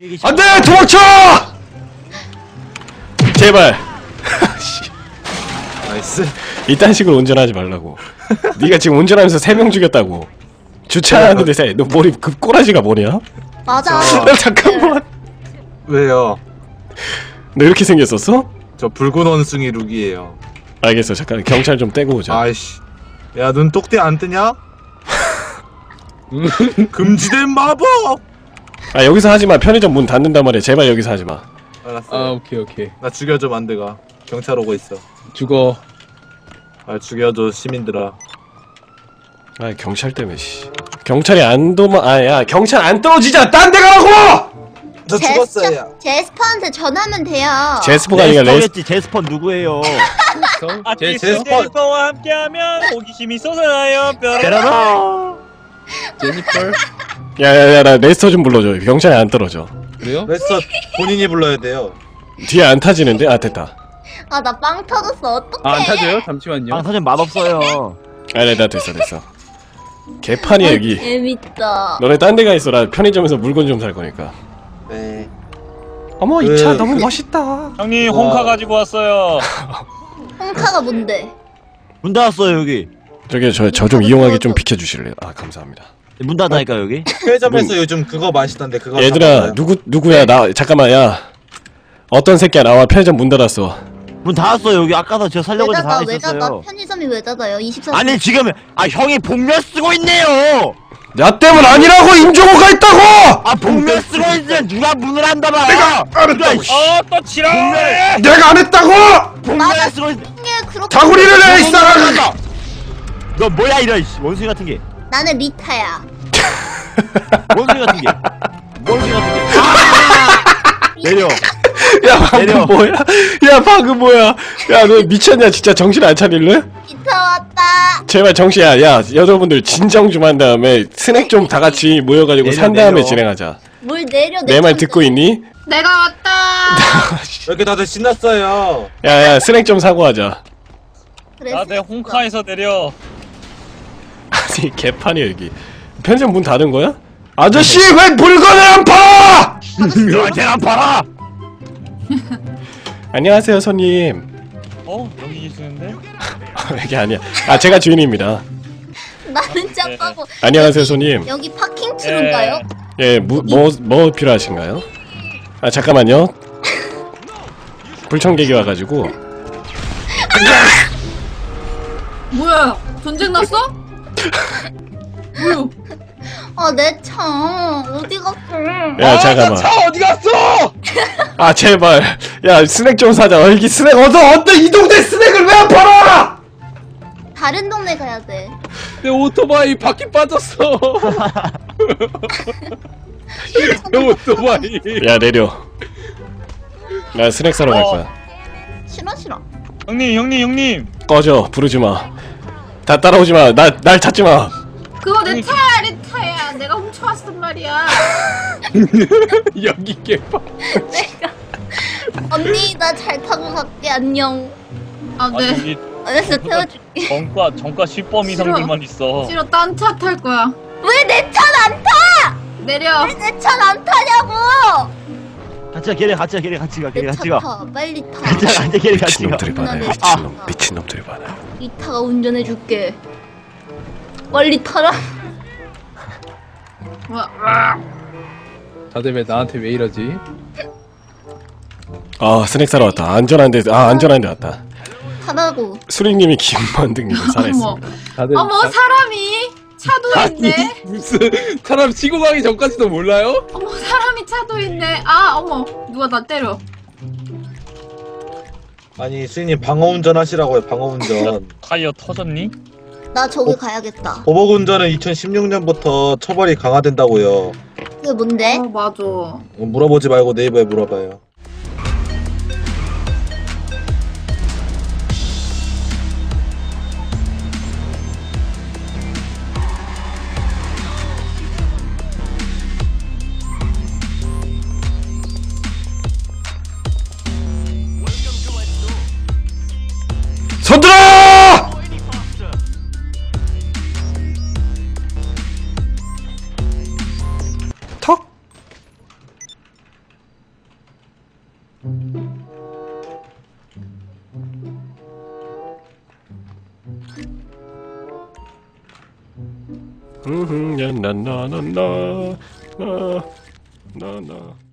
안돼! 도망쳐! 제발. 나이스. 이딴 식으로 운전하지 말라고. 네가 지금 운전하면서 3명 죽였다고. 주차하는데 너 머리 그 꼬라지가 뭐냐? 맞아. 잠깐만. 왜요? 너 이렇게 생겼었어? 저 붉은 원숭이 룩이에요. 알겠어. 잠깐 경찰 좀 떼고 오자. 아이씨. 야, 눈 똑대 안 뜨냐? 금지된 마법! 아 여기서 하지마. 편의점 문 닫는단 말이야. 제발 여기서 하지마. 알았어. 아 오케이. 나 죽여줘 만드가. 경찰 오고 있어. 죽어. 아 죽여줘 시민들아. 아 경찰 때문에 씨. 경찰이 안 도마. 아야 경찰 안 떨어지자. 딴 데 가라고! 저 죽었어요. 제스퍼한테 전하면 돼요. 제스퍼가 아니라 레스. 제스퍼 누구예요? 제스퍼와 함께하면 호기심이 솟아나요. 베라라. 제니퍼. 야야야 나 레스터 좀 불러줘. 경찰이 안 떨어져. 그래요? 레스터 본인이 불러야 돼요. 뒤에 안 타지는데? 아 됐다. 아 나 빵 터졌어. 어떡해? 아, 안 타져요? 잠시만요. 방사전 맛없어요. 아네 나 됐어. 개판이야 여기. 재밌다. 너네 딴 데 가 있어. 나 편의점에서 물건 좀 살 거니까. 네. 어머 이 차 너무 멋있다. 형님 홍카 가지고 왔어요. 홍카가 뭔데? 문 닫았어요 여기. 저기 저 좀 이용하게 좀 비켜주실래요? 아 감사합니다. 문 닫다니까 여기. 편의점에서 요즘 그거 맛있던데 그거. 얘들아 누구야 나 잠깐만 야 어떤 새끼야 나와. 편의점 문 닫았어. 문 닫았어요 여기. 아까서 제가 살려고 해서 닫아 왜 닫아? 있었어요. 편의점이 왜 닫아요? 24시간. 아니 지금 형이 복면 쓰고 있네요. 나 때문 아니라고. 임종호가 있다고. 아 복면 쓰고 있는데 누가 문을 안 닫아? 내가 안 했다고. 또 지랄. 내가 안 했다고. 복면 쓰고 있. 그렇게 다구리를 해 이 사람. 너 뭐야 이런 원숭이 같은 게. 나는 리타야. 원숭이 같은 게. 원숭이 같은 게. 내려. 야 방금 내려. 뭐야? 야 방금 뭐야? 야 너 미쳤냐 진짜. 정신 안 차릴래? 리타 왔다. 제발 정신야. 야 여러분들 진정 좀 한 다음에 스낵 좀 다 같이 모여가지고 내려, 산 다음에 내려. 진행하자. 뭘 내려? 내 말 듣고 있니? 내가 왔다. 이렇게 다들 신났어요. 야야 스낵 좀 사고 하자. 그래. 나내 홍카에서 내려. 아니 개판이야 여기. 편의점 문 닫은 거야? 아저씨 왜 물건을 안 팔아? 너한테 안 팔아. 안녕하세요 손님. 여기 계시는데? 이게 아니야. 아 제가 주인입니다. 나는 짱빠고. 안녕하세요 손님. 여기 파킹 트루인가요? 예, 뭐 필요하신가요? 아 잠깐만요. 불청객이 와가지고. 뭐야? 전쟁 났어? 뭐야? 내 차 어디 갔어? 야 잠깐만. 차 어디 갔어? 아 제발. 야 스낵 좀 사자. 여기 스낵 어떤 이 동네 스낵을 왜 안 팔아? 다른 동네 가야 돼. 내 오토바이 바퀴 빠졌어. 내 오토바이. 야 내려. 나 스낵 사러 갈 거야. 싫어. 형님. 꺼져. 부르지 마. 다 따라오지 마. 날 찾지 마. 그거 내 차야, 내 차야. 내가 훔쳐왔단 말이야. 여기 개파. 언니 나 잘 타고 갈게. 안녕. 아, 네. 여기 알았어 태워줄게. 정가 10범 이상들만 있어. 싫어, 딴 차 탈 거야. 왜 내 차는 안 타? 내려. 왜 내 차는 안 타냐고? 같이 가 걔네 같이 가 걔네 같이 가 걔네 같이 가. 타. 빨리 타. 같이 가 걔네 같이 가. 미친놈들이 많아요. 아. 미친놈들이 많아요. 리타가 운전해줄게. 빨리 타라. 뭐야? 다들 왜 나한테 왜 이러지? 아 스낵 사러 왔다. 안전한데 왔다. 타라고. 수리님이 김만등님을 살해했습니다. 어머, 다들 어머 사람이 차도 있네. 무슨 사람 치고 가기 전까지도 몰라요? 어머 사람이 차도 있네. 아 어머 누가 나 때려. 아니 수인님 방어운전 하시라고요. 방어운전. 타이어 터졌니? 나 저기 가야겠다. 보복운전은 2016년부터 처벌이 강화된다고요. 그게 뭔데? 맞아. 물어보지 말고 네이버에 물어봐요. 손들어! 턱? 나나나나나나나